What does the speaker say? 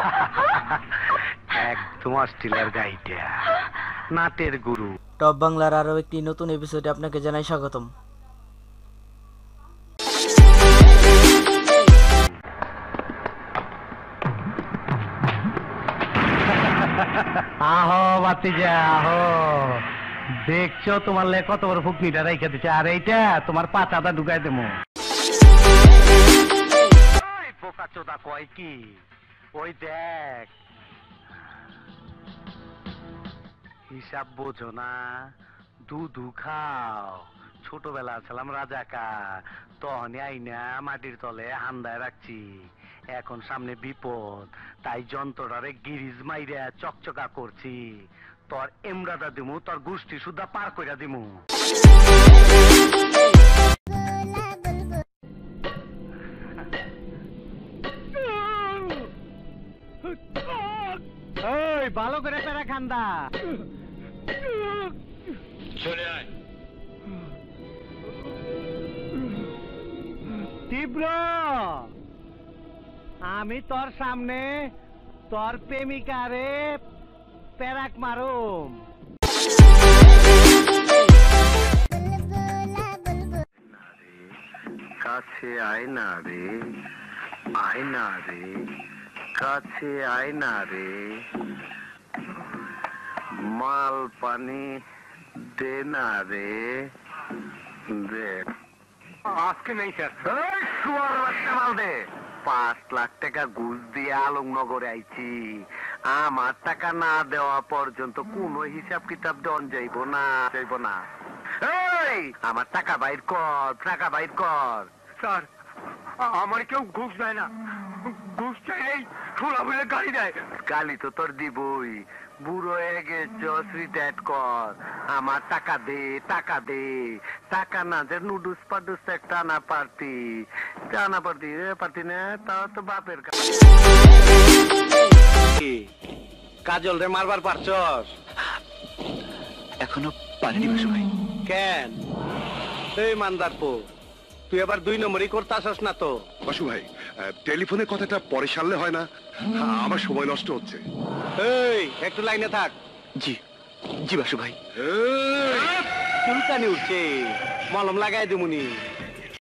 একদম অস্ট্রেলিয়ার গাইডা, নাটের গুরু। টপ বাংলার আরো একটি নতুন এপিসোডে আপনাকে জানাই স্বাগতম। আহো বাতিজা আহো, দেখছো তোমার লে কত বড় ফুকনিটা রাইখা দিচ্ছে, আর এইটা তোমার পাতাটা ঢুকাই দেবো। পোকা চোদা কয় কি, ওই দেখ হিসাব বোঝো না, দুধু খাও। ছোটবেলা ছিলাম রাজাকা, তখনই আইনা মাটির তলে হান্দায় রাখছি। এখন সামনে বিপদ, তাই যন্ত্রটারে গিরিজ মাইরা চকচকা করছি। তোর এমরাদা দিমু, তোর গোষ্ঠী সুদ্ধা পার কইরা দিমু। ওই ভালো করে পেরা খান্দা চলে আয়। তীব্র, আমি তোর সামনে তোর প্রেমিকারে পেরাক মারুম। কাছে আয় না রে, আয় না রে, কাছে আয় না রে, মাল পানি দে না রে, দে। আজকে নেই স্যার। মাল দে। 5 লাখ টাকা ঘুষ দিয়ে আলমনগরে আইছি, আমার টাকা না দেওয়া পর্যন্ত কোনো হিসাব কিতাব দন যাইব না, যাইব না। এই আমার টাকা বাইর কর, টাকা বাইর কর। স্যার আমার কেউ ঘুষ দেয় না, ঘুষ চাইলেই ছোলা বলে গালি দেয়। গালি তো তোর দিবই, বুড়ো হয়ে গেছস, রিটায়ার কর। আমার টাকা দে, টাকা দে। টাকা না যে নুডুস পাডুস একটা আনা পারতি, আনা পারতি, পারতি না, তাও তো বাপের কাজল রে মারবার পারছস? এখনো পারেনি বাসু ভাই। কেন? এই মানদারপো, তুই আবার 2 নম্বরই করতে আসস না তো? বাসু ভাই, টেলিফোনের কথাটা পরে সারলে হয় না? আমার সময় নষ্ট হচ্ছে। এই একটু লাইনে থাক। জি জি বাসু ভাই। চুলকানি উঠছে, মলম লাগাই দিমুনি।